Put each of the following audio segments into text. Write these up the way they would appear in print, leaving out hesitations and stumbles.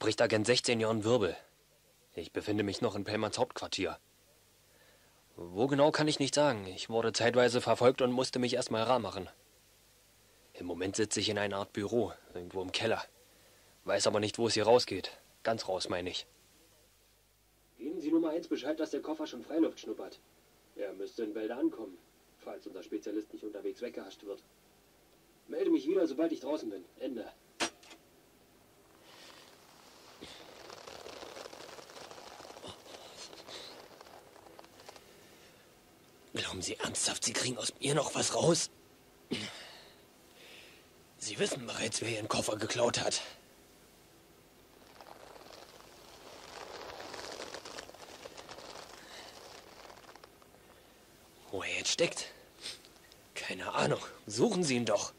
spricht Agent 16 Jörn Wirbel. Ich befinde mich noch in Pellmanns Hauptquartier. Wo genau kann ich nicht sagen. Ich wurde zeitweise verfolgt und musste mich erstmal rar machen. Im Moment sitze ich in einer Art Büro, irgendwo im Keller. Weiß aber nicht, wo es hier rausgeht. Ganz raus, meine ich. Geben Sie Nummer 1 Bescheid, dass der Koffer schon Freiluft schnuppert. Er müsste in Bälde ankommen, falls unser Spezialist nicht unterwegs weggehascht wird. Melde mich wieder, sobald ich draußen bin. Ende. Glauben Sie ernsthaft, Sie kriegen aus mir noch was raus? Sie wissen bereits, wer Ihren Koffer geklaut hat. Wo er jetzt steckt? Keine Ahnung. Suchen Sie ihn doch.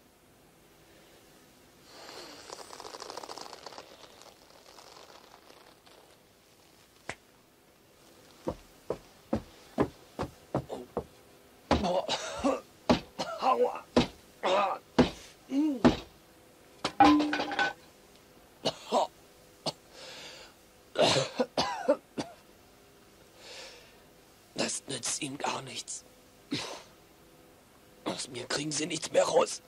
Aua. Das nützt Ihnen gar nichts. Aus mir kriegen Sie nichts mehr raus.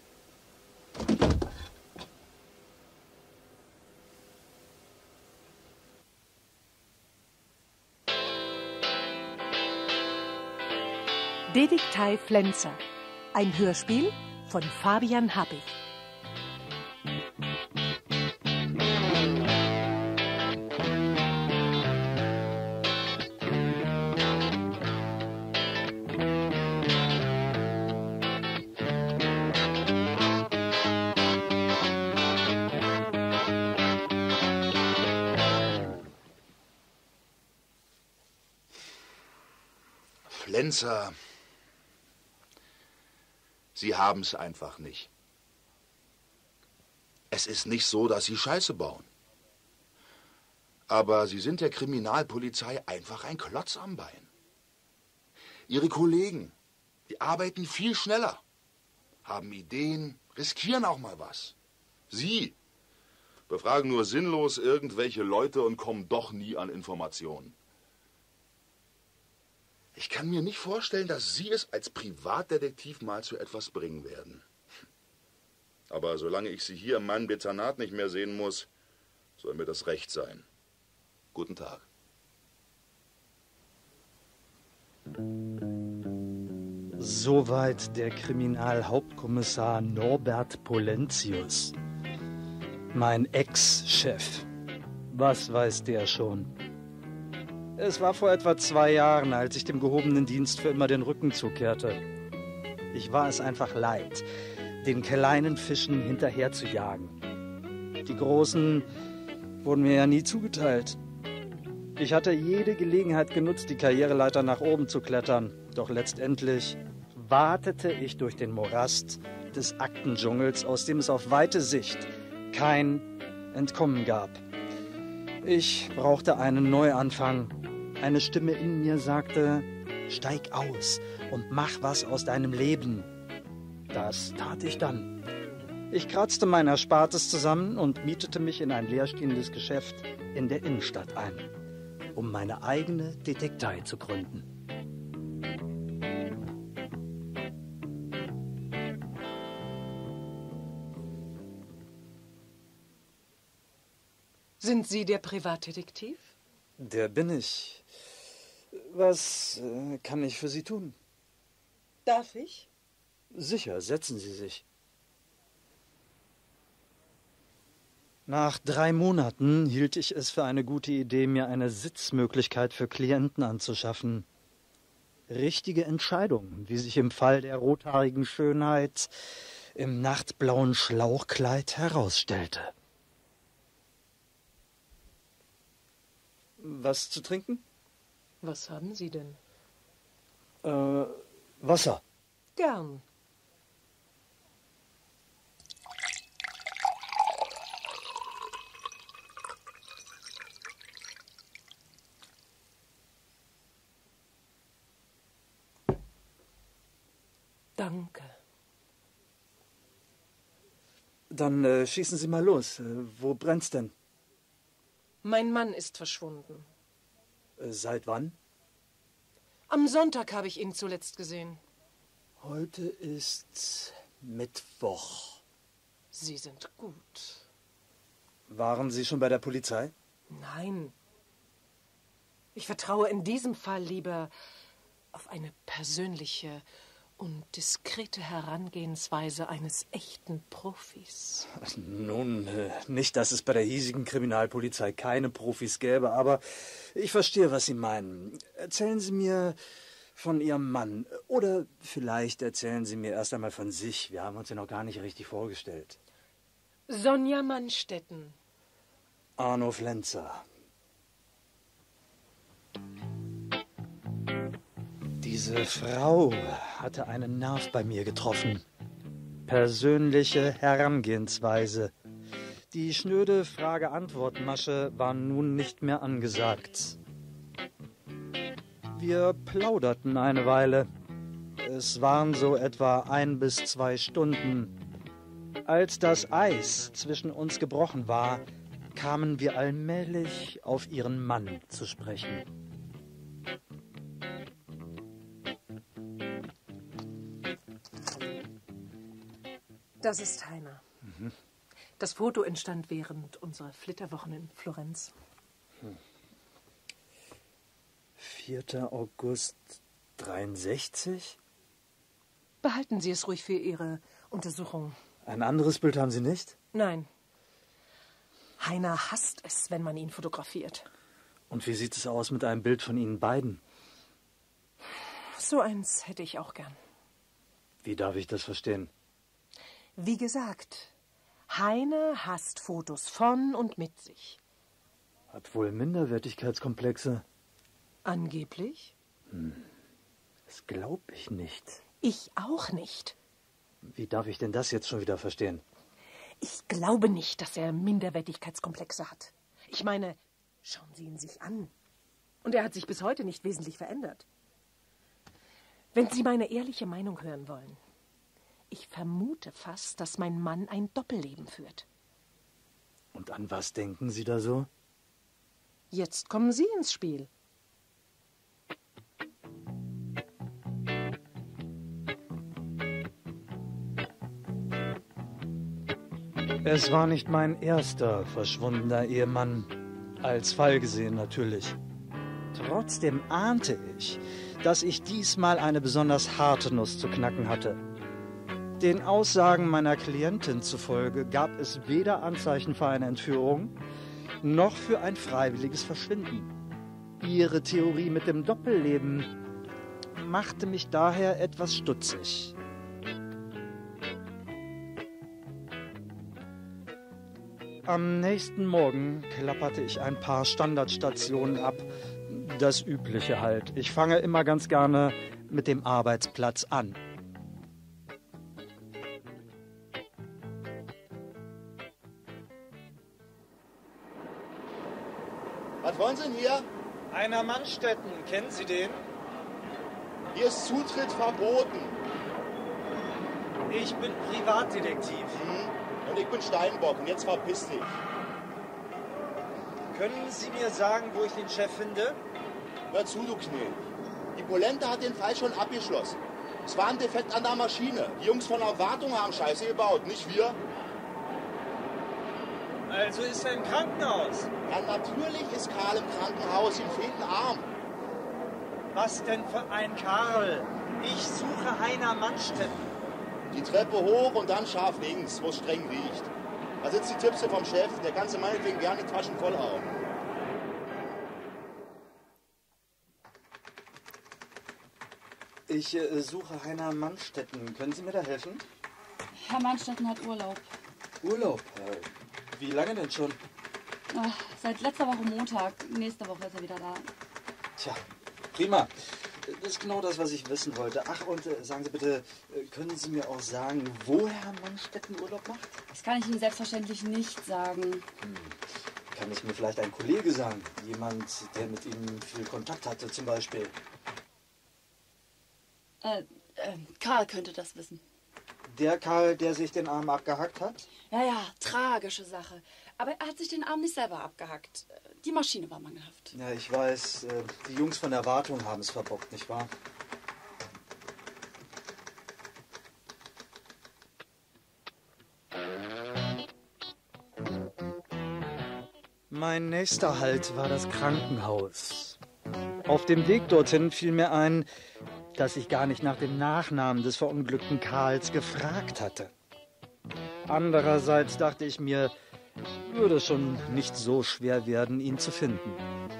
Detektei Flenzer. Ein Hörspiel von Fabian Happig. Flenzer, Sie haben's einfach nicht. Es ist nicht so, dass Sie Scheiße bauen. Aber Sie sind der Kriminalpolizei einfach ein Klotz am Bein. Ihre Kollegen, die arbeiten viel schneller, haben Ideen, riskieren auch mal was. Sie befragen nur sinnlos irgendwelche Leute und kommen doch nie an Informationen. Ich kann mir nicht vorstellen, dass Sie es als Privatdetektiv mal zu etwas bringen werden. Aber solange ich Sie hier in meinem Dezernat nicht mehr sehen muss, soll mir das recht sein. Guten Tag. Soweit der Kriminalhauptkommissar Norbert Polentius. Mein Ex-Chef. Was weiß der schon? Es war vor etwa 2 Jahren, als ich dem gehobenen Dienst für immer den Rücken zukehrte. Ich war es einfach leid, den kleinen Fischen hinterher zu jagen. Die großen wurden mir ja nie zugeteilt. Ich hatte jede Gelegenheit genutzt, die Karriereleiter nach oben zu klettern. Doch letztendlich watete ich durch den Morast des Aktendschungels, aus dem es auf weite Sicht kein Entkommen gab. Ich brauchte einen Neuanfang. Eine Stimme in mir sagte, steig aus und mach was aus deinem Leben. Das tat ich dann. Ich kratzte mein Erspartes zusammen und mietete mich in ein leerstehendes Geschäft in der Innenstadt ein, um meine eigene Detektei zu gründen. Sind Sie der Privatdetektiv? Der bin ich. Was kann ich für Sie tun? Darf ich? Sicher, setzen Sie sich. Nach 3 Monaten hielt ich es für eine gute Idee, mir eine Sitzmöglichkeit für Klienten anzuschaffen. Richtige Entscheidung, wie sich im Fall der rothaarigen Schönheit im nachtblauen Schlauchkleid herausstellte. Was zu trinken? Was haben Sie denn? Wasser. Gern. Danke. Dann schießen Sie mal los. Wo brennt's denn? Mein Mann ist verschwunden. Seit wann? Am Sonntag habe ich ihn zuletzt gesehen. Heute ist Mittwoch. Sie sind gut. Waren Sie schon bei der Polizei? Nein. Ich vertraue in diesem Fall lieber auf eine persönliche und diskrete Herangehensweise eines echten Profis. Nun, nicht, dass es bei der hiesigen Kriminalpolizei keine Profis gäbe, aber ich verstehe, was Sie meinen. Erzählen Sie mir von Ihrem Mann. Oder vielleicht erzählen Sie mir erst einmal von sich. Wir haben uns ja noch gar nicht richtig vorgestellt. Sonja Mannstetten. Arno Flenzer. Diese Frau hatte einen Nerv bei mir getroffen. Persönliche Herangehensweise. Die schnöde Frage-Antwort-Masche war nun nicht mehr angesagt. Wir plauderten eine Weile. Es waren so etwa 1 bis 2 Stunden. Als das Eis zwischen uns gebrochen war, kamen wir allmählich auf ihren Mann zu sprechen. Das ist Heiner. Das Foto entstand während unserer Flitterwochen in Florenz. 4. August 63? Behalten Sie es ruhig für Ihre Untersuchung. Ein anderes Bild haben Sie nicht? Nein. Heiner hasst es, wenn man ihn fotografiert. Und wie sieht es aus mit einem Bild von Ihnen beiden? So eins hätte ich auch gern. Wie darf ich das verstehen? Wie gesagt, Heiner hasst Fotos von und mit sich. Hat wohl Minderwertigkeitskomplexe. Angeblich? Das glaube ich nicht. Ich auch nicht. Wie darf ich denn das jetzt schon wieder verstehen? Ich glaube nicht, dass er Minderwertigkeitskomplexe hat. Ich meine, schauen Sie ihn sich an. Und er hat sich bis heute nicht wesentlich verändert. Wenn Sie meine ehrliche Meinung hören wollen, ich vermute fast, dass mein Mann ein Doppelleben führt. Und an was denken Sie da so? Jetzt kommen Sie ins Spiel. Es war nicht mein erster verschwundener Ehemann. Als Fall gesehen natürlich. Trotzdem ahnte ich, dass ich diesmal eine besonders harte Nuss zu knacken hatte. Den Aussagen meiner Klientin zufolge gab es weder Anzeichen für eine Entführung, noch für ein freiwilliges Verschwinden. Ihre Theorie mit dem Doppelleben machte mich daher etwas stutzig. Am nächsten Morgen klapperte ich ein paar Standardstationen ab. Das Übliche halt. Ich fange immer ganz gerne mit dem Arbeitsplatz an. Was wollen Sie denn hier? Heiner Mannstetten, kennen Sie den? Hier ist Zutritt verboten. Ich bin Privatdetektiv. Und ich bin Steinbock und jetzt verpiss dich. Können Sie mir sagen, wo ich den Chef finde? Hör zu, du Knirch. Die Polente hat den Fall schon abgeschlossen. Es war ein Defekt an der Maschine. Die Jungs von der Wartung haben Scheiße gebaut, nicht wir. Also ist er im Krankenhaus. Ja, natürlich ist Karl im Krankenhaus, ihm fehlt ein Arm. Was denn für ein Karl? Ich suche Heiner Mannstetten. Die Treppe hoch und dann scharf links, wo es streng riecht. Da sitzt die Tipse vom Chef, der kann sie meinetwegen gerne die Taschen voll hauen. Ich suche Heiner Mannstetten. Können Sie mir da helfen? Herr Mannstetten hat Urlaub. Urlaub? Wie lange denn schon? Seit letzter Woche Montag. Nächste Woche ist er wieder da. Tja, prima. Das ist genau das, was ich wissen wollte. Ach, und sagen Sie bitte, können Sie mir auch sagen, wo Herr Mannstetten Urlaub macht? Das kann ich Ihnen selbstverständlich nicht sagen. Kann es mir vielleicht ein Kollege sagen? Jemand, der mit ihm viel Kontakt hatte zum Beispiel? Karl könnte das wissen. Der Karl, der sich den Arm abgehackt hat? Ja, tragische Sache. Aber er hat sich den Arm nicht selber abgehackt. Die Maschine war mangelhaft. Ja, ich weiß. Die Jungs von der Wartung haben es verbockt, nicht wahr? Mein nächster Halt war das Krankenhaus. Auf dem Weg dorthin fiel mir ein, dass ich gar nicht nach dem Nachnamen des verunglückten Karls gefragt hatte. Andererseits dachte ich mir, würde es schon nicht so schwer werden, ihn zu finden.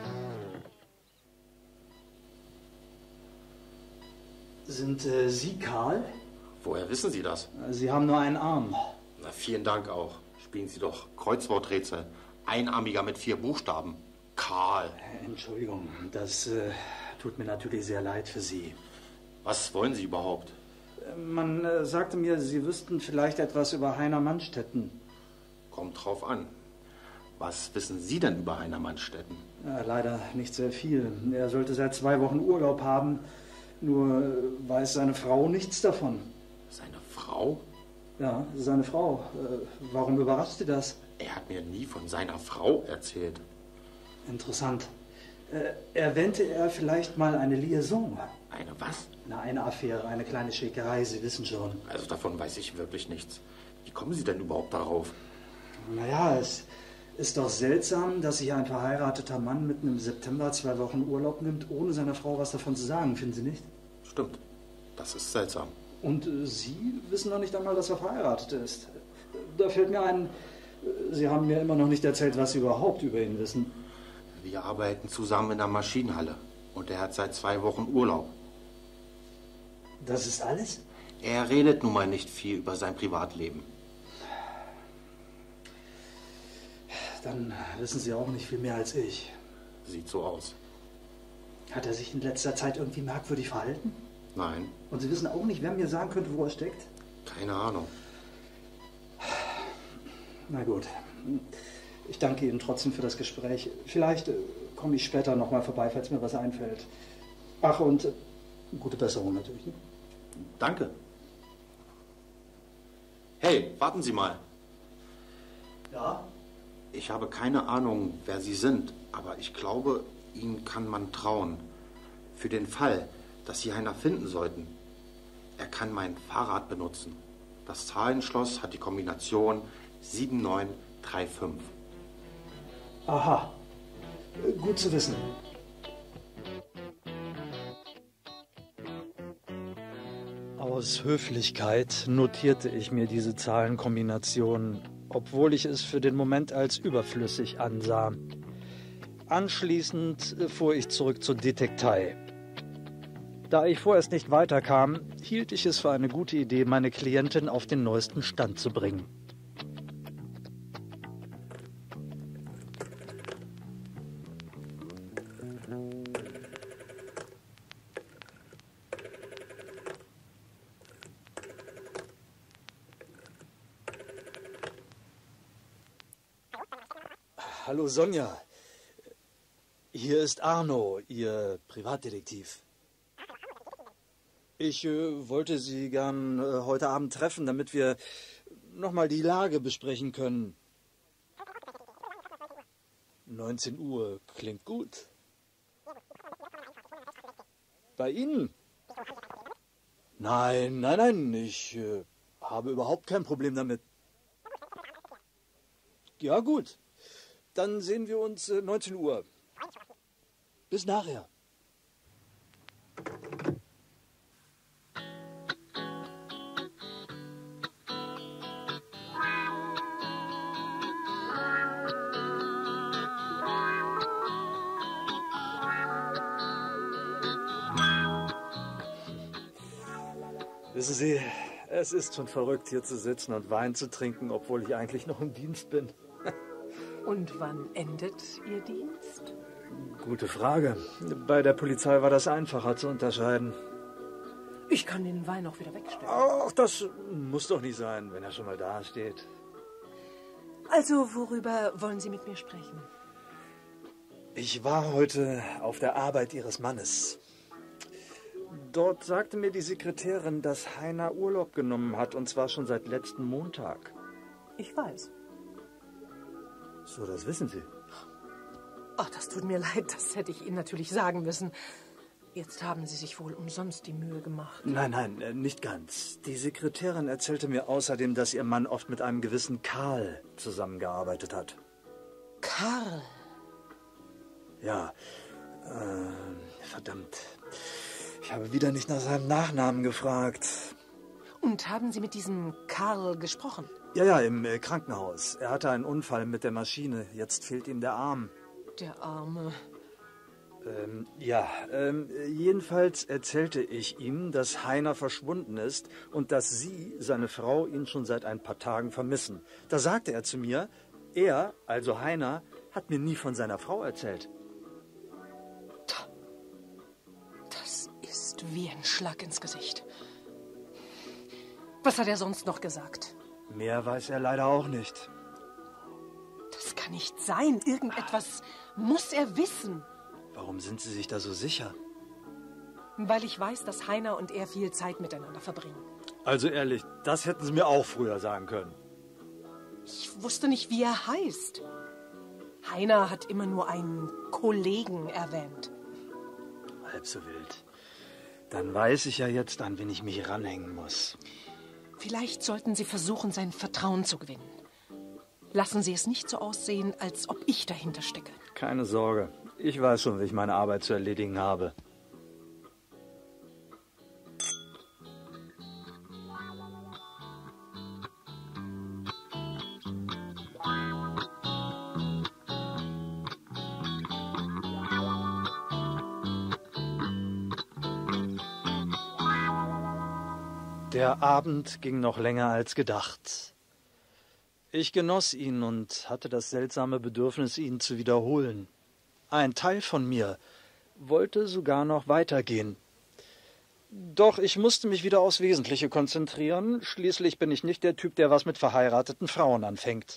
Sind Sie Karl? Woher wissen Sie das? Sie haben nur einen Arm. Na, vielen Dank auch. Spielen Sie doch Kreuzworträtsel. Einarmiger mit 4 Buchstaben. Karl. Entschuldigung, das tut mir natürlich sehr leid für Sie. Was wollen Sie überhaupt? Man sagte mir, Sie wüssten vielleicht etwas über Heiner Mannstetten. Kommt drauf an. Was wissen Sie denn über Heiner Mannstetten? Ja, leider nicht sehr viel. Er sollte seit 2 Wochen Urlaub haben, nur weiß seine Frau nichts davon. Seine Frau? Ja, seine Frau. Warum überrascht Sie das? Er hat mir nie von seiner Frau erzählt. Interessant. Erwähnte er vielleicht mal eine Liaison? Eine was? Na, eine Affäre, eine kleine Schickerei, Sie wissen schon. Also davon weiß ich wirklich nichts. Wie kommen Sie denn überhaupt darauf? Naja, es ist doch seltsam, dass sich ein verheirateter Mann mitten im September 2 Wochen Urlaub nimmt, ohne seiner Frau was davon zu sagen, finden Sie nicht? Stimmt. Das ist seltsam. Und Sie wissen noch nicht einmal, dass er verheiratet ist. Da fällt mir ein, Sie haben mir immer noch nicht erzählt, was Sie überhaupt über ihn wissen. Wir arbeiten zusammen in der Maschinenhalle. Und er hat seit 2 Wochen Urlaub. Das ist alles? Er redet nun mal nicht viel über sein Privatleben. Dann wissen Sie auch nicht viel mehr als ich. Sieht so aus. Hat er sich in letzter Zeit irgendwie merkwürdig verhalten? Nein, Und Sie wissen auch nicht, wer mir sagen könnte, wo er steckt? keine Ahnung. Na gut. Ich danke Ihnen trotzdem für das Gespräch. Vielleicht komme ich später nochmal vorbei, falls mir was einfällt. Ach, und gute Besserung natürlich. Ne? Danke. Hey, warten Sie mal. Ja? Ich habe keine Ahnung, wer Sie sind, aber ich glaube, Ihnen kann man trauen. Für den Fall, dass Sie Heiner finden sollten. Er kann mein Fahrrad benutzen. Das Zahlenschloss hat die Kombination 7935. Aha. Gut zu wissen. Aus Höflichkeit notierte ich mir diese Zahlenkombination, obwohl ich es für den Moment als überflüssig ansah. Anschließend fuhr ich zurück zur Detektei. Da ich vorerst nicht weiterkam, hielt ich es für eine gute Idee, meine Klientin auf den neuesten Stand zu bringen. Hallo Sonja, hier ist Arno, Ihr Privatdetektiv. Ich wollte Sie gern heute Abend treffen, damit wir nochmal die Lage besprechen können. 19 Uhr klingt gut. Bei Ihnen? Nein, ich habe überhaupt kein Problem damit. Ja gut, dann sehen wir uns 19 Uhr. Bis nachher. Wissen Sie, es ist schon verrückt, hier zu sitzen und Wein zu trinken, obwohl ich eigentlich noch im Dienst bin. Und wann endet Ihr Dienst? Gute Frage. Bei der Polizei war das einfacher zu unterscheiden. Ich kann den Wein auch wieder wegstellen. Ach, das muss doch nicht sein, wenn er schon mal da steht. Also, worüber wollen Sie mit mir sprechen? Ich war heute auf der Arbeit Ihres Mannes. Dort sagte mir die Sekretärin, dass Heiner Urlaub genommen hat, und zwar schon seit letzten Montag. Ich weiß. So, das wissen Sie. Ach, das tut mir leid, das hätte ich Ihnen natürlich sagen müssen. Jetzt haben Sie sich wohl umsonst die Mühe gemacht. Nein, nicht ganz. Die Sekretärin erzählte mir außerdem, dass ihr Mann oft mit einem gewissen Karl zusammengearbeitet hat. Karl? Ja, verdammt. Ich habe wieder nicht nach seinem Nachnamen gefragt. Und haben Sie mit diesem Karl gesprochen? Ja, im Krankenhaus. Er hatte einen Unfall mit der Maschine. Jetzt fehlt ihm der Arm. Der Arme. Jedenfalls erzählte ich ihm, dass Heiner verschwunden ist und dass Sie, seine Frau, ihn schon seit ein paar Tagen vermissen. Da sagte er zu mir, er, also Heiner, hat mir nie von seiner Frau erzählt. Das ist wie ein Schlag ins Gesicht. Was hat er sonst noch gesagt? Mehr weiß er leider auch nicht. Das kann nicht sein. Irgendetwas muss er wissen. Warum sind Sie sich da so sicher? Weil ich weiß, dass Heiner und er viel Zeit miteinander verbringen. Also ehrlich, das hätten Sie mir auch früher sagen können. Ich wusste nicht, wie er heißt. Heiner hat immer nur einen Kollegen erwähnt. Halb so wild. Dann weiß ich ja jetzt, an wen ich mich ranhängen muss. Vielleicht sollten Sie versuchen, sein Vertrauen zu gewinnen. Lassen Sie es nicht so aussehen, als ob ich dahinter stecke. Keine Sorge. Ich weiß schon, wie ich meine Arbeit zu erledigen habe. Der Abend ging noch länger als gedacht. Ich genoss ihn und hatte das seltsame Bedürfnis, ihn zu wiederholen. Ein Teil von mir wollte sogar noch weitergehen. Doch ich musste mich wieder aufs Wesentliche konzentrieren. Schließlich bin ich nicht der Typ, der was mit verheirateten Frauen anfängt.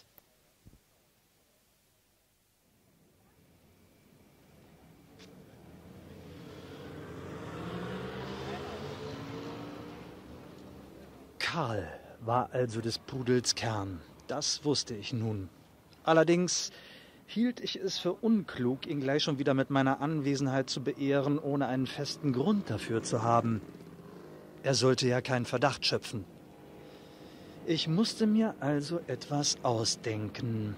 Karl war also des Pudels Kern. Das wusste ich nun. Allerdings hielt ich es für unklug, ihn gleich schon wieder mit meiner Anwesenheit zu beehren, ohne einen festen Grund dafür zu haben. Er sollte ja keinen Verdacht schöpfen. Ich musste mir also etwas ausdenken.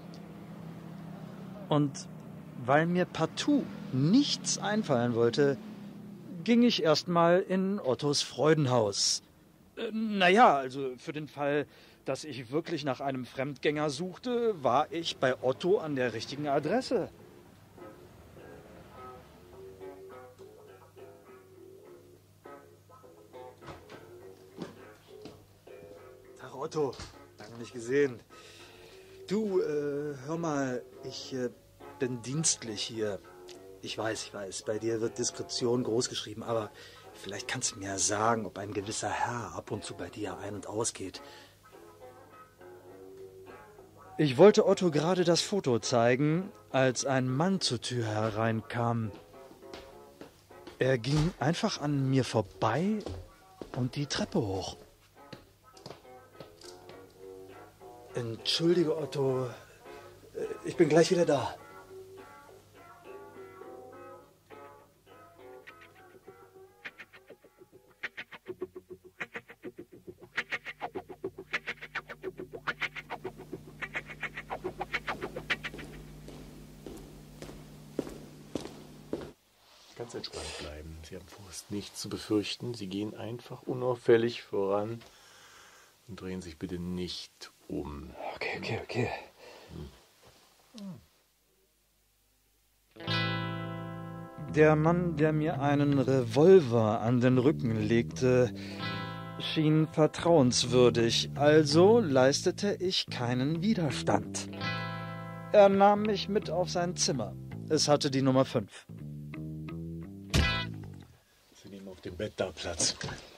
Und weil mir partout nichts einfallen wollte, ging ich erstmal in Ottos Freudenhaus. Also für den Fall, dass ich wirklich nach einem Fremdgänger suchte, war ich bei Otto an der richtigen Adresse. Tag Otto, lange nicht gesehen. Du, hör mal, ich bin dienstlich hier. Ich weiß, bei dir wird Diskretion großgeschrieben, aber vielleicht kannst du mir ja sagen, ob ein gewisser Herr ab und zu bei dir ein- und ausgeht. Ich wollte Otto gerade das Foto zeigen, als ein Mann zur Tür hereinkam. Er ging einfach an mir vorbei und die Treppe hoch. Entschuldige, Otto, ich bin gleich wieder da. Ganz entspannt bleiben. Sie haben vorerst nichts zu befürchten. Sie gehen einfach unauffällig voran und drehen sich bitte nicht um. Okay. Der Mann, der mir einen Revolver an den Rücken legte, schien vertrauenswürdig, also leistete ich keinen Widerstand. Er nahm mich mit auf sein Zimmer. Es hatte die Nummer 5. Sie nehmen auf dem Bett da Platz.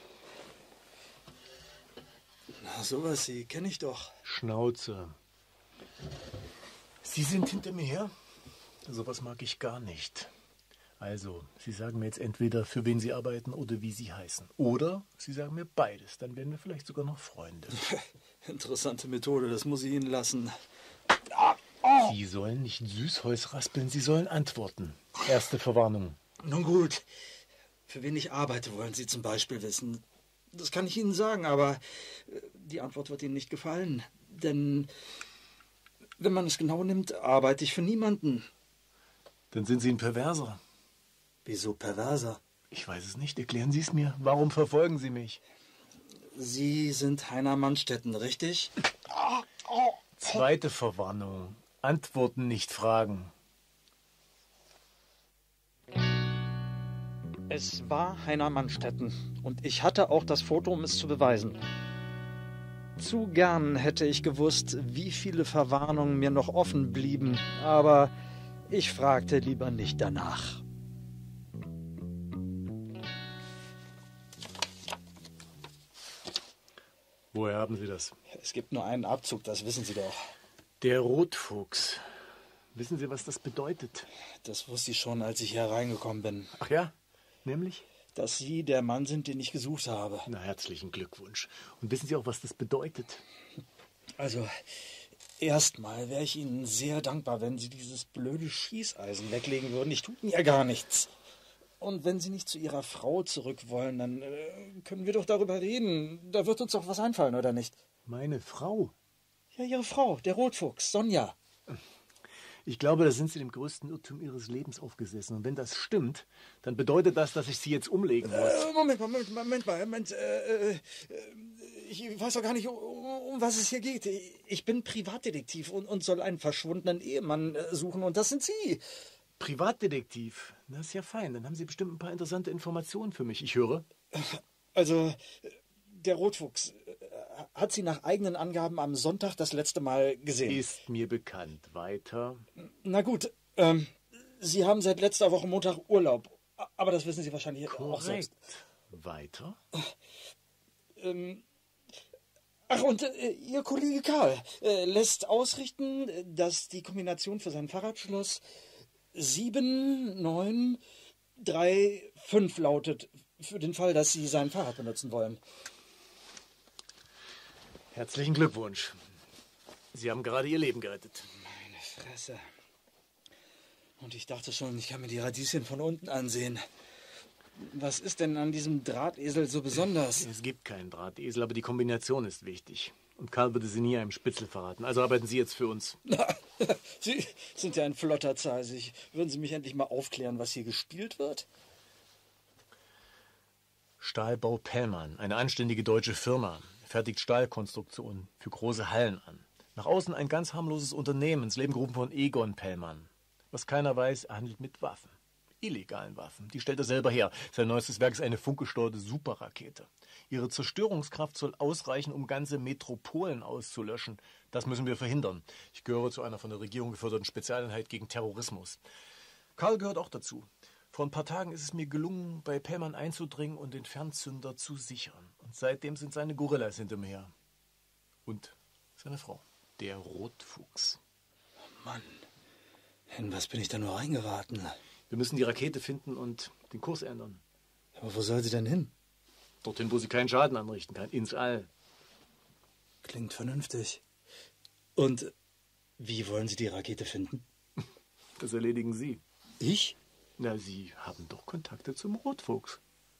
Na, sowas, Sie kenne ich doch. Schnauze. Sie sind hinter mir her? Sowas mag ich gar nicht. Also, Sie sagen mir jetzt entweder, für wen Sie arbeiten oder wie Sie heißen. Oder Sie sagen mir beides. Dann werden wir vielleicht sogar noch Freunde. Interessante Methode, das muss ich Ihnen lassen. Sie sollen nicht Süßholz raspeln, Sie sollen antworten. Erste Verwarnung. Nun gut. Für wen ich arbeite, wollen Sie zum Beispiel wissen. Das kann ich Ihnen sagen, aber die Antwort wird Ihnen nicht gefallen. Denn, wenn man es genau nimmt, arbeite ich für niemanden. Dann sind Sie ein Perverser. Wieso Perverser? Ich weiß es nicht. Erklären Sie es mir. Warum verfolgen Sie mich? Sie sind Heiner Mannstetten, richtig? Zweite Verwarnung. Antworten, nicht fragen. Es war Heiner Mannstetten. Und ich hatte auch das Foto, um es zu beweisen. Zu gern hätte ich gewusst, wie viele Verwarnungen mir noch offen blieben. Aber ich fragte lieber nicht danach. Woher haben Sie das? Es gibt nur einen Abzug, das wissen Sie doch. Der Rotfuchs. Wissen Sie, was das bedeutet? Das wusste ich schon, als ich hier reingekommen bin. Ach ja? Nämlich? Dass Sie der Mann sind, den ich gesucht habe. Na, herzlichen Glückwunsch. Und wissen Sie auch, was das bedeutet? Also, erstmal wäre ich Ihnen sehr dankbar, wenn Sie dieses blöde Schießeisen weglegen würden. Ich tut mir ja gar nichts. Und wenn Sie nicht zu Ihrer Frau zurück wollen, dann können wir doch darüber reden. Da wird uns doch was einfallen, oder nicht? Meine Frau? Ja, Ihre Frau, der Rotfuchs, Sonja. Ich glaube, da sind Sie dem größten Irrtum Ihres Lebens aufgesessen. Und wenn das stimmt, dann bedeutet das, dass ich Sie jetzt umlegen muss. Moment. Ich weiß doch gar nicht, um was es hier geht. Ich bin Privatdetektiv und soll einen verschwundenen Ehemann suchen. Und das sind Sie. Privatdetektiv? Das ist ja fein. Dann haben Sie bestimmt ein paar interessante Informationen für mich. Ich höre. Also, der Rotfuchs hat Sie nach eigenen Angaben am Sonntag das letzte Mal gesehen. Ist mir bekannt. Weiter. Na gut, Sie haben seit letzter Woche Montag Urlaub. Aber das wissen Sie wahrscheinlich auch selbst. Weiter? Ach, und Ihr Kollege Karl lässt ausrichten, dass die Kombination für sein Fahrradschloss 7935 lautet, für den Fall, dass Sie sein Fahrrad benutzen wollen. Herzlichen Glückwunsch. Sie haben gerade Ihr Leben gerettet. Meine Fresse. Und ich dachte schon, ich kann mir die Radieschen von unten ansehen. Was ist denn an diesem Drahtesel so besonders? Es gibt keinen Drahtesel, aber die Kombination ist wichtig. Und Karl würde sie nie einem Spitzel verraten. Also arbeiten Sie jetzt für uns. Sie sind ja ein flotter Zeisig. Würden Sie mich endlich mal aufklären, was hier gespielt wird? Stahlbau Pellmann, eine anständige deutsche Firma, fertigt Stahlkonstruktionen für große Hallen an. Nach außen ein ganz harmloses Unternehmen, ins Leben gerufen von Egon Pellmann. Was keiner weiß, er handelt mit Waffen. Illegalen Waffen. Die stellt er selber her. Sein neuestes Werk ist eine funkgesteuerte Superrakete. Ihre Zerstörungskraft soll ausreichen, um ganze Metropolen auszulöschen. Das müssen wir verhindern. Ich gehöre zu einer von der Regierung geförderten Spezialeinheit gegen Terrorismus. Karl gehört auch dazu. Vor ein paar Tagen ist es mir gelungen, bei Pellmann einzudringen und den Fernzünder zu sichern. Und seitdem sind seine Gorillas hinter mir her. Und seine Frau, der Rotfuchs. Mann, in was bin ich da nur reingeraten? Wir müssen die Rakete finden und den Kurs ändern. Aber wo soll sie denn hin? Dorthin, wo sie keinen Schaden anrichten kann. Ins All. Klingt vernünftig. Und wie wollen Sie die Rakete finden? Das erledigen Sie. Ich? Na, Sie haben doch Kontakte zum Rotfuchs.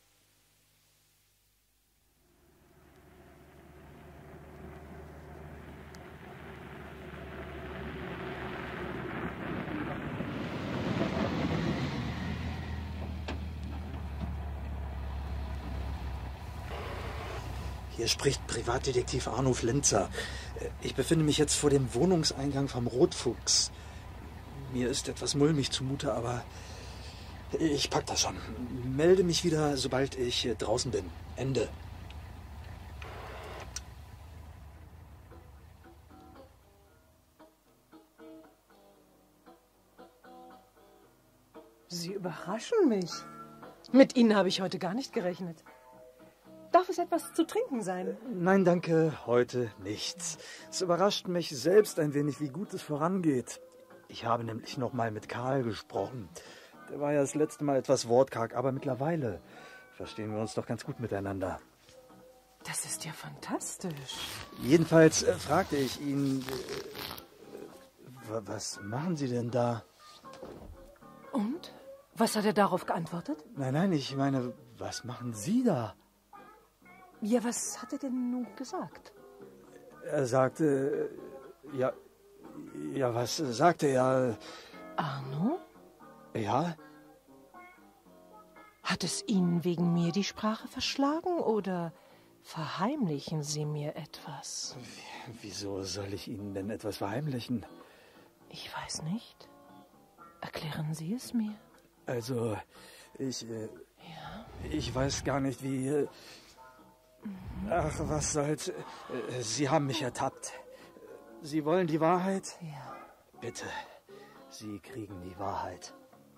Hier spricht Privatdetektiv Arno Flinzer. Ich befinde mich jetzt vor dem Wohnungseingang vom Rotfuchs. Mir ist etwas mulmig zumute, aber ich pack das schon. Melde mich wieder, sobald ich draußen bin. Ende. Sie überraschen mich. Mit Ihnen habe ich heute gar nicht gerechnet. Darf es etwas zu trinken sein? Nein, danke, heute nichts. Es überrascht mich selbst ein wenig, wie gut es vorangeht. Ich habe nämlich noch mal mit Karl gesprochen. Der war ja das letzte Mal etwas wortkarg, aber mittlerweile verstehen wir uns doch ganz gut miteinander. Das ist ja fantastisch. Jedenfalls fragte ich ihn, Was machen Sie denn da? Und? Was hat er darauf geantwortet? Nein, ich meine, was machen Sie da? Ja, was hat er denn nun gesagt? Er sagte, ja, was sagte er? Arno? Ja? Hat es Ihnen wegen mir die Sprache verschlagen oder verheimlichen Sie mir etwas? Wieso soll ich Ihnen denn etwas verheimlichen? Ich weiß nicht. Erklären Sie es mir. Also, ich weiß gar nicht, wie... Ach, was soll's. Sie haben mich ertappt. Sie wollen die Wahrheit? Ja. Bitte, Sie kriegen die Wahrheit.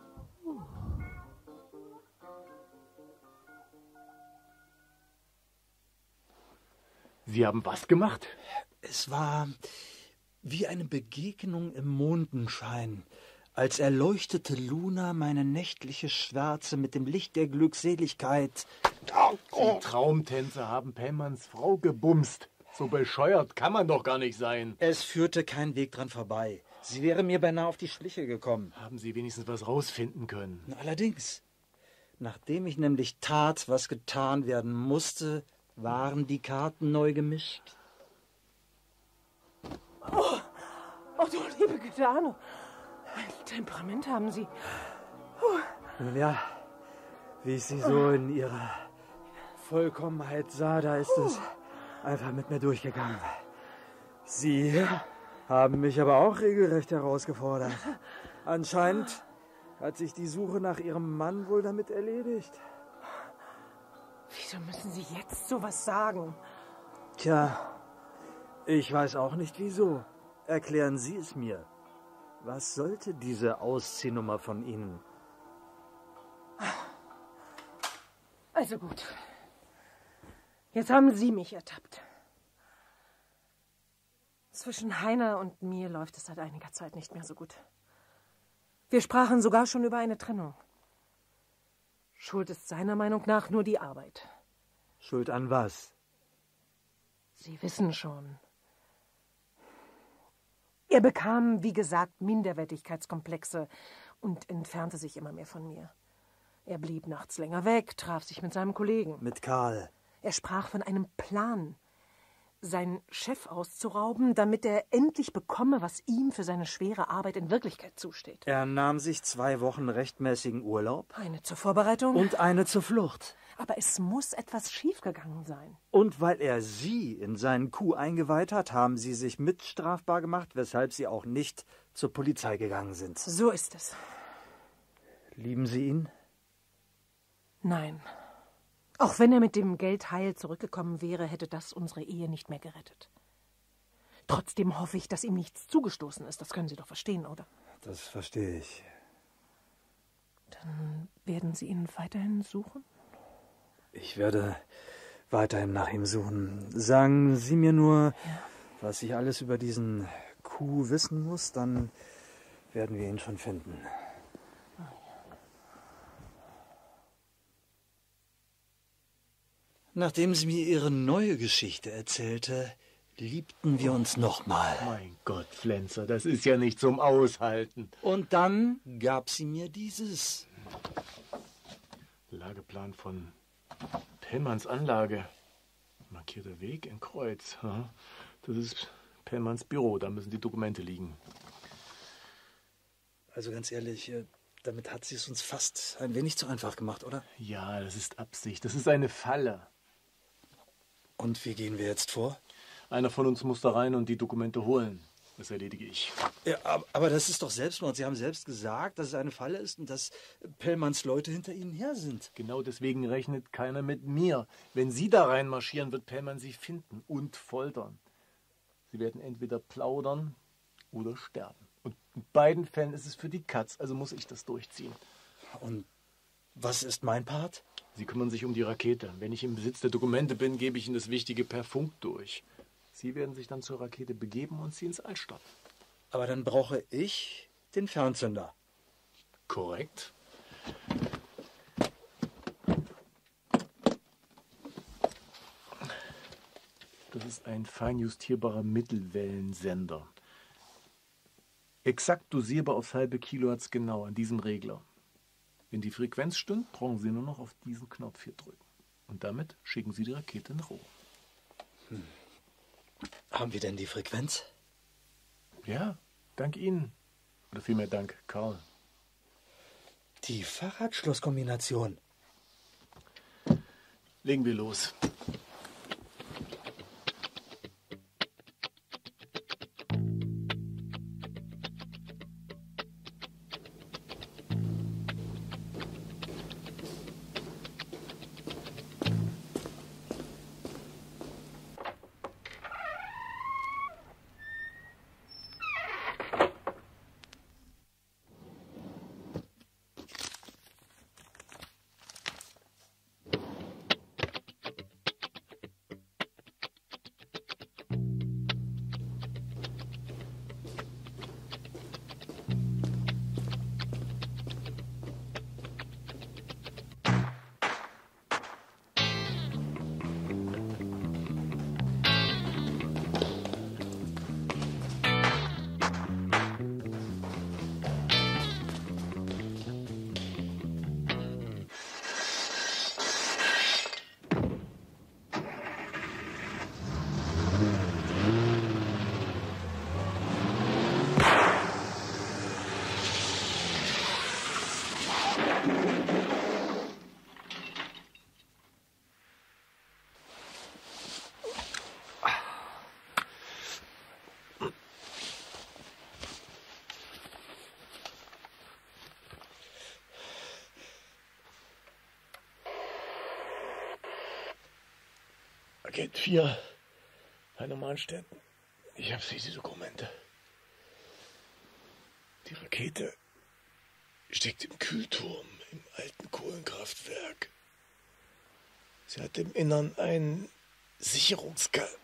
Sie haben was gemacht? Es war wie eine Begegnung im Mondenschein, als erleuchtete Luna meine nächtliche Schwärze mit dem Licht der Glückseligkeit. Die Traumtänzer haben Pellmanns Frau gebumst. So bescheuert kann man doch gar nicht sein. Es führte kein Weg dran vorbei. Sie wäre mir beinahe auf die Schliche gekommen. Haben Sie wenigstens was rausfinden können? Allerdings. Nachdem ich nämlich tat, was getan werden musste, waren die Karten neu gemischt. Oh, du liebe Güte, Arno. Ein Temperament haben Sie. Nun ja, wie ich Sie so in ihrer Vollkommenheit sah, da ist es einfach mit mir durchgegangen. Sie haben mich aber auch regelrecht herausgefordert. Anscheinend hat sich die Suche nach Ihrem Mann wohl damit erledigt. Wieso müssen Sie jetzt sowas sagen? Tja, ich weiß auch nicht wieso. Erklären Sie es mir. Was sollte diese Ausziehnummer von Ihnen? Also gut. Jetzt haben Sie mich ertappt. Zwischen Heiner und mir läuft es seit einiger Zeit nicht mehr so gut. Wir sprachen sogar schon über eine Trennung. Schuld ist seiner Meinung nach nur die Arbeit. Schuld an was? Sie wissen schon. Er bekam, wie gesagt, Minderwertigkeitskomplexe und entfernte sich immer mehr von mir. Er blieb nachts länger weg, traf sich mit seinem Kollegen. Mit Karl. Er sprach von einem Plan, seinen Chef auszurauben, damit er endlich bekomme, was ihm für seine schwere Arbeit in Wirklichkeit zusteht. Er nahm sich 2 Wochen rechtmäßigen Urlaub. Eine zur Vorbereitung. Und eine zur Flucht. Aber es muss etwas schiefgegangen sein. Und weil er Sie in seinen Coup eingeweiht hat, haben Sie sich mitstrafbar gemacht, weshalb Sie auch nicht zur Polizei gegangen sind. So ist es. Lieben Sie ihn? Nein. Auch wenn er mit dem Geld heil zurückgekommen wäre, hätte das unsere Ehe nicht mehr gerettet. Trotzdem hoffe ich, dass ihm nichts zugestoßen ist. Das können Sie doch verstehen, oder? Das verstehe ich. Dann werden Sie ihn weiterhin suchen? Ich werde weiterhin nach ihm suchen. Sagen Sie mir nur, was ich alles über diesen Coup wissen muss, dann werden wir ihn schon finden. Nachdem sie mir ihre neue Geschichte erzählte, liebten wir uns nochmal. Mein Gott, Flenzer, das ist ja nicht zum Aushalten. Und dann gab sie mir dieses. Lageplan von Pellmanns Anlage. Markierter Weg in Kreuz. Das ist Pellmanns Büro, da müssen die Dokumente liegen. Also ganz ehrlich, damit hat sie es uns fast ein wenig zu einfach gemacht, oder? Ja, das ist Absicht. Das ist eine Falle. Und wie gehen wir jetzt vor? Einer von uns muss da rein und die Dokumente holen. Das erledige ich. Ja, aber das ist doch Selbstmord. Sie haben selbst gesagt, dass es eine Falle ist und dass Pellmanns Leute hinter Ihnen her sind. Genau deswegen rechnet keiner mit mir. Wenn Sie da reinmarschieren, wird Pellmann Sie finden und foltern. Sie werden entweder plaudern oder sterben. Und in beiden Fällen ist es für die Katz, also muss ich das durchziehen. Und was ist mein Part? Sie kümmern sich um die Rakete. Wenn ich im Besitz der Dokumente bin, gebe ich Ihnen das Wichtige per Funk durch. Sie werden sich dann zur Rakete begeben und sie ins All starten. Aber dann brauche ich den Fernzünder. Korrekt. Das ist ein fein justierbarer Mittelwellensender. Exakt dosierbar aufs halbe Kilohertz genau an diesem Regler. Wenn die Frequenz stimmt, brauchen Sie nur noch auf diesen Knopf hier drücken. Und damit schicken Sie die Rakete nach oben. Haben wir denn die Frequenz? Ja, dank Ihnen. Oder vielmehr dank Karl. Die Fahrradschlosskombination. Legen wir los. Agent 4, Heiner Mahnstetten. Ich habe diese Dokumente. Die Rakete steckt im Kühlturm im alten Kohlenkraftwerk. Sie hat im Innern einen Sicherungskasten.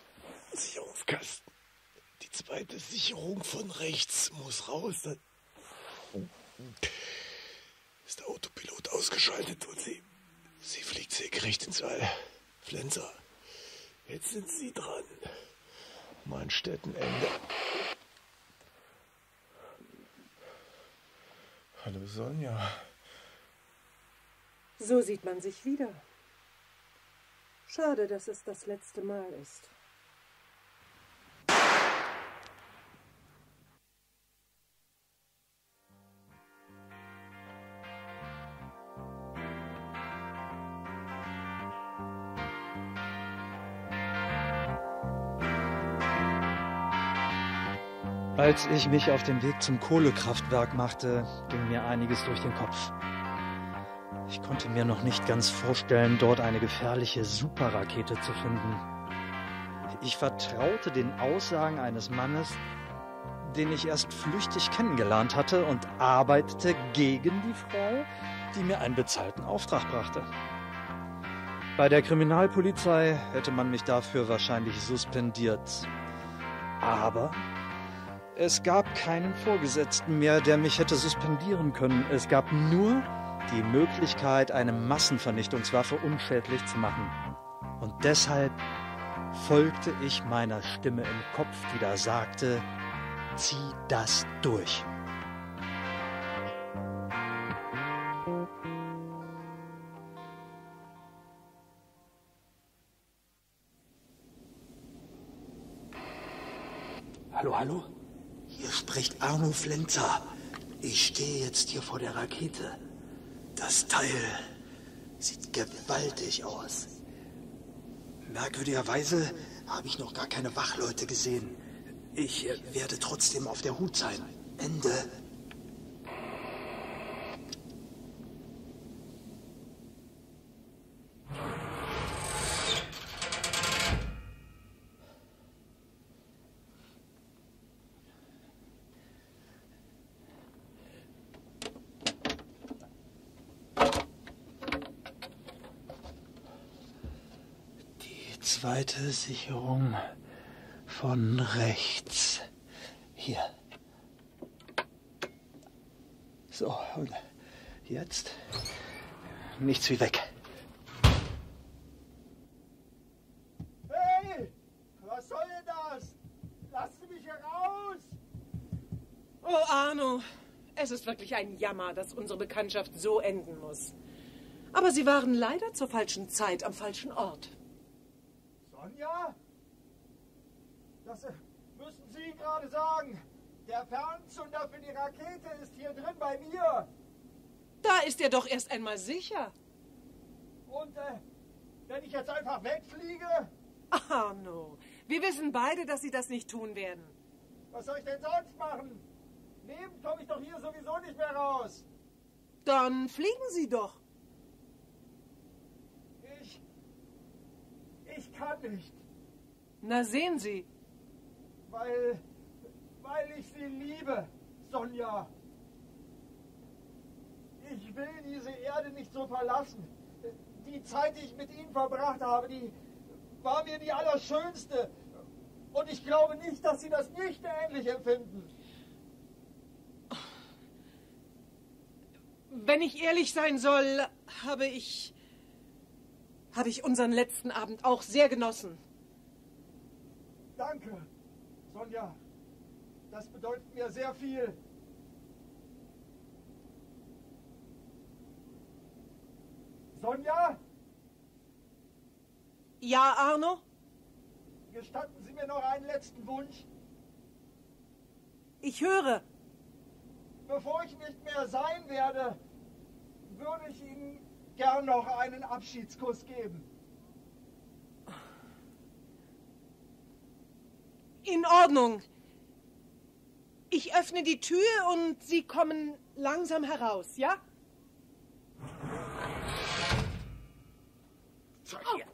Die zweite Sicherung von rechts muss raus. Dann ist der Autopilot ausgeschaltet und sie fliegt senkrecht ins All. Flenser. Jetzt sind Sie dran. Mahnstättenende. Hallo Sonja. So sieht man sich wieder. Schade, dass es das letzte Mal ist. Als ich mich auf den Weg zum Kohlekraftwerk machte, ging mir einiges durch den Kopf. Ich konnte mir noch nicht ganz vorstellen, dort eine gefährliche Superrakete zu finden. Ich vertraute den Aussagen eines Mannes, den ich erst flüchtig kennengelernt hatte, und arbeitete gegen die Frau, die mir einen bezahlten Auftrag brachte. Bei der Kriminalpolizei hätte man mich dafür wahrscheinlich suspendiert. Aber es gab keinen Vorgesetzten mehr, der mich hätte suspendieren können. Es gab nur die Möglichkeit, eine Massenvernichtungswaffe unschädlich zu machen. Und deshalb folgte ich meiner Stimme im Kopf, die da sagte, zieh das durch. Hallo, hallo? Hier spricht Arno Flenzer. Ich stehe jetzt hier vor der Rakete. Das Teil sieht gewaltig aus. Merkwürdigerweise habe ich noch gar keine Wachleute gesehen. Ich werde trotzdem auf der Hut sein. Ende. Zweite Sicherung von rechts. Hier. So, und jetzt nichts wie weg. Hey! Was soll denn das? Lasst mich heraus! Oh, Arno, es ist wirklich ein Jammer, dass unsere Bekanntschaft so enden muss. Aber Sie waren leider zur falschen Zeit am falschen Ort. Sonja? Das müssen Sie gerade sagen. Der Fernzünder für die Rakete ist hier drin bei mir. Da ist er doch erst einmal sicher. Und wenn ich jetzt einfach wegfliege? Arno, wir wissen beide, dass Sie das nicht tun werden. Was soll ich denn sonst machen? Lebend komme ich doch hier sowieso nicht mehr raus. Dann fliegen Sie doch. Ich kann nicht. Na, sehen Sie. Weil ich Sie liebe, Sonja. Ich will diese Erde nicht so verlassen. Die Zeit, die ich mit Ihnen verbracht habe, die war mir die allerschönste. Und ich glaube nicht, dass Sie das nicht ähnlich empfinden. Wenn ich ehrlich sein soll, habe ich unseren letzten Abend auch sehr genossen. Danke, Sonja. Das bedeutet mir sehr viel. Sonja? Ja, Arno? Gestatten Sie mir noch einen letzten Wunsch? Ich höre. Bevor ich nicht mehr sein werde, würde ich Ihnen gern noch einen Abschiedskuss geben. In Ordnung. Ich öffne die Tür und Sie kommen langsam heraus, ja? Zeig her.